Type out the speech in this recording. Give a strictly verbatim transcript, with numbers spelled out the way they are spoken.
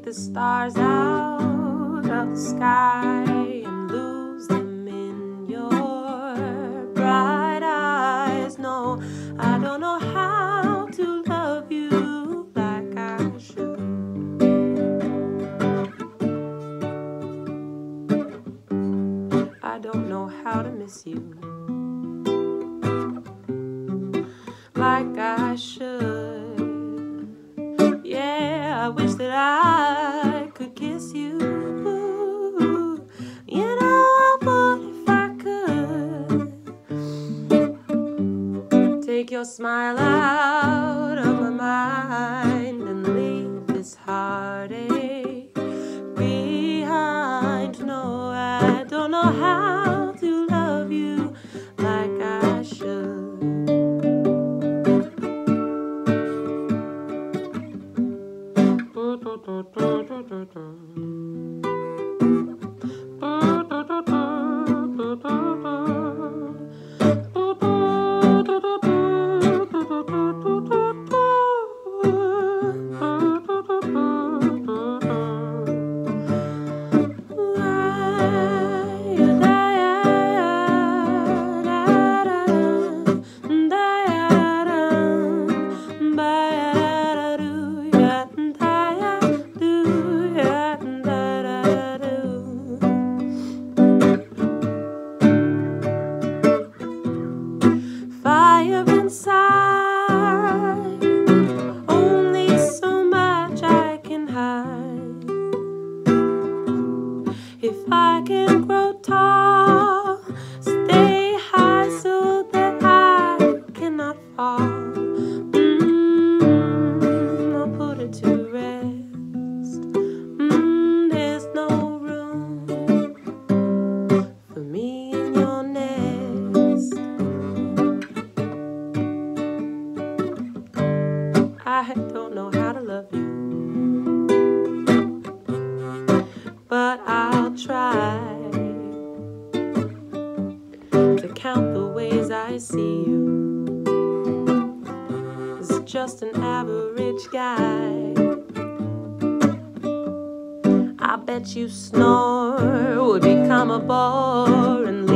the stars out of the sky and lose them in your bright eyes. No, I don't know how to love you like I should. I don't know how to miss you like I should. Yeah, I wish that I could kiss you. You know I would if I could. Take your smile out of my mind and leave this heartache behind. No, I don't know how to love you like I should. Fire inside, only so much I can hide. If I can grow tall, stay high so that I cannot fall. Mm, I'll put it to rest. Mm, there's no room for me in your nest. I don't know how to love you, but I'll try to count the ways I see you as just an average guy. I bet you snore would become a bore and